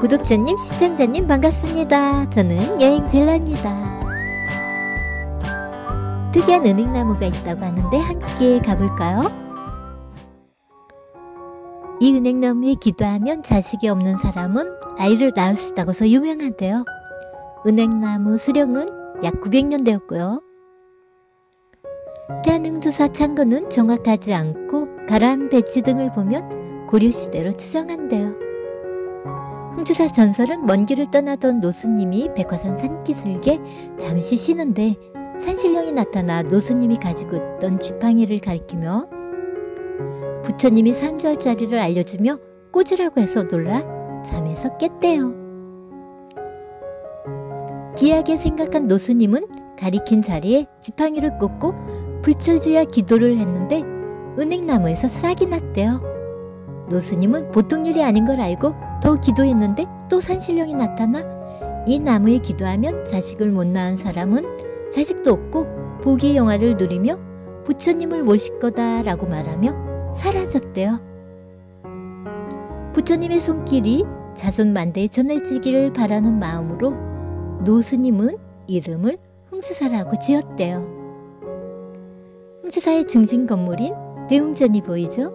구독자님, 시청자님 반갑습니다. 저는 여행젤라입니다. 특이한 은행나무가 있다고 하는데 함께 가볼까요? 이 은행나무에 기도하면 자식이 없는 사람은 아이를 낳을 수 있다고서 유명한데요. 은행나무 수령은 약 900년 되었고요. 태안흥주사 창건은 정확하지 않고 가라앉은 배치 등을 보면 고려시대로 추정한대요. 흥주사 전설은 먼 길을 떠나던 노수님이 백화산 산기슭에 잠시 쉬는데 산신령이 나타나 노수님이 가지고 있던 지팡이를 가리키며 부처님이 상주할 자리를 알려주며 꽂으라고 해서 놀라 잠에서 깼대요. 기이하게 생각한 노수님은 가리킨 자리에 지팡이를 꽂고 불철주야 기도를 했는데 은행나무에서 싹이 났대요. 노수님은 보통 일이 아닌 걸 알고 더 기도했는데 또 산신령이 나타나 이 나무에 기도하면 자식을 못 낳은 사람은 자식도 없고 보기의 영화를 누리며 부처님을 모실 거다 라고 말하며 사라졌대요. 부처님의 손길이 자손만대에 전해지기를 바라는 마음으로 노수님은 이름을 흥주사라고 지었대요. 흥주사의 중심 건물인 대웅전이 보이죠?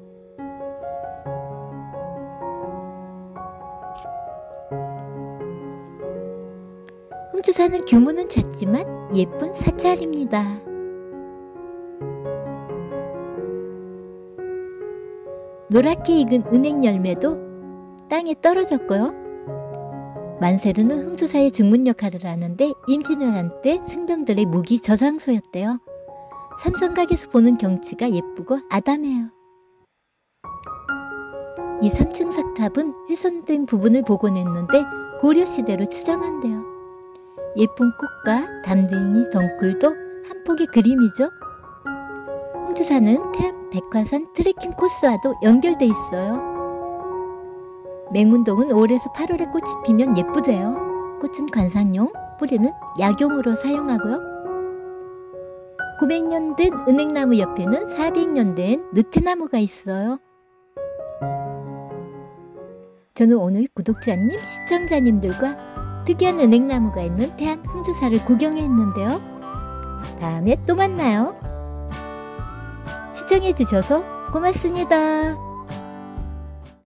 흥주사는 규모는 작지만 예쁜 사찰입니다. 노랗게 익은 은행 열매도 땅에 떨어졌고요. 만세루는 흥주사의 중문 역할을 하는데 임진왜란 때 승병들의 무기 저장소였대요. 삼성각에서 보는 경치가 예쁘고 아담해요. 이 3층 석탑은 훼손된 부분을 복원했는데 고려시대로 추정한대요. 예쁜 꽃과 담쟁이 덩굴도 한 폭의 그림이죠. 흥주사는 태안 백화산 트레킹 코스와도 연결돼 있어요. 맹문동은 5월에서 8월에 꽃이 피면 예쁘대요. 꽃은 관상용, 뿌리는 약용으로 사용하고요. 900년 된 은행나무 옆에는 400년 된 느티나무가 있어요. 저는 오늘 구독자님, 시청자님들과 특이한 은행나무가 있는 태안 흥주사를 구경했는데요. 다음에 또 만나요. 시청해주셔서 고맙습니다.